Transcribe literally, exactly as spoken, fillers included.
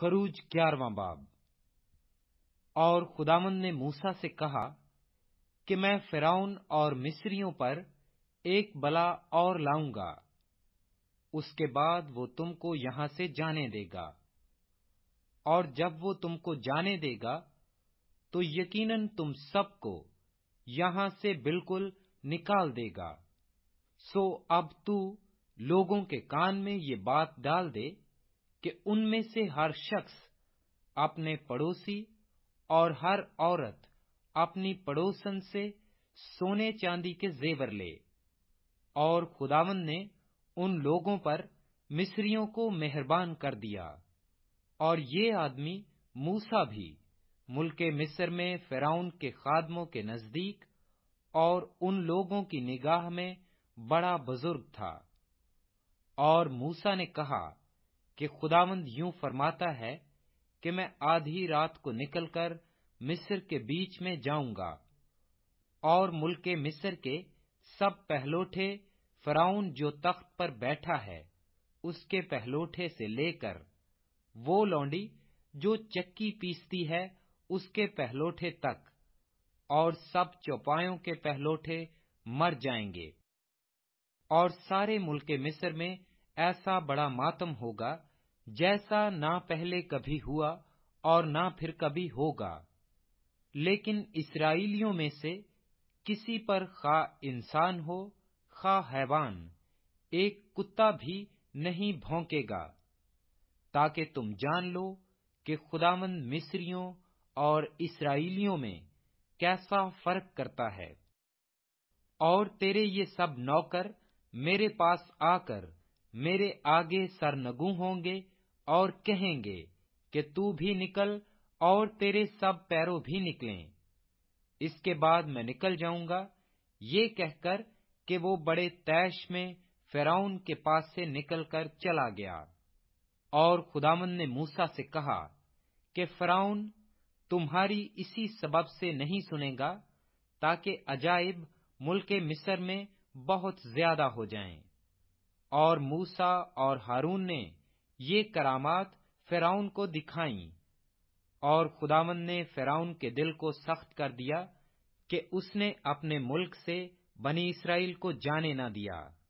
खरूज ग्यारहवां बाब। और खुदावंद ने मूसा से कहा कि मैं फिरौन और मिस्रियों पर एक बला और लाऊंगा, उसके बाद वो तुमको यहां से जाने देगा, और जब वो तुमको जाने देगा तो यकीनन तुम सबको यहां से बिल्कुल निकाल देगा। सो अब तू लोगों के कान में ये बात डाल दे कि उनमें से हर शख्स अपने पड़ोसी और हर औरत अपनी पड़ोसन से सोने चांदी के जेवर ले। और खुदावंद ने उन लोगों पर मिस्रियों को मेहरबान कर दिया, और ये आदमी मूसा भी मुल्के मिस्र में फिरौन के खादमों के नजदीक और उन लोगों की निगाह में बड़ा बुजुर्ग था। और मूसा ने कहा कि खुदावंद यूं फरमाता है कि मैं आधी रात को निकलकर मिस्र के बीच में जाऊंगा, और मुल्के मिस्र के सब पहलोठे फिरौन जो तख्त पर बैठा है उसके पहलोठे से लेकर वो लौंडी जो चक्की पीसती है उसके पहलोठे तक, और सब चौपायों के पहलोठे मर जाएंगे। और सारे मुल्के मिस्र में ऐसा बड़ा मातम होगा जैसा ना पहले कभी हुआ और ना फिर कभी होगा। लेकिन इस्राएलियों में से किसी पर खा इंसान हो खा हैवान, एक कुत्ता भी नहीं भौंकेगा, ताकि तुम जान लो कि खुदावंद मिस्रियों और इस्राएलियों में कैसा फर्क करता है। और तेरे ये सब नौकर मेरे पास आकर मेरे आगे सरनगू होंगे और कहेंगे कि तू भी निकल और तेरे सब पैरों भी निकलें। इसके बाद मैं निकल जाऊंगा, ये कहकर कि वो बड़े तैश में फिरौन के पास से निकलकर चला गया। और खुदावंद ने मूसा से कहा कि फिरौन तुम्हारी इसी सबब से नहीं सुनेगा, ताकि अजाइब मुल्के मिस्र में बहुत ज्यादा हो जाएं। और मूसा और हारून ने ये करामात फिरौन को दिखाईं, और खुदावंद ने फिरौन के दिल को सख्त कर दिया कि उसने अपने मुल्क से बनी इस्राएल को जाने न दिया।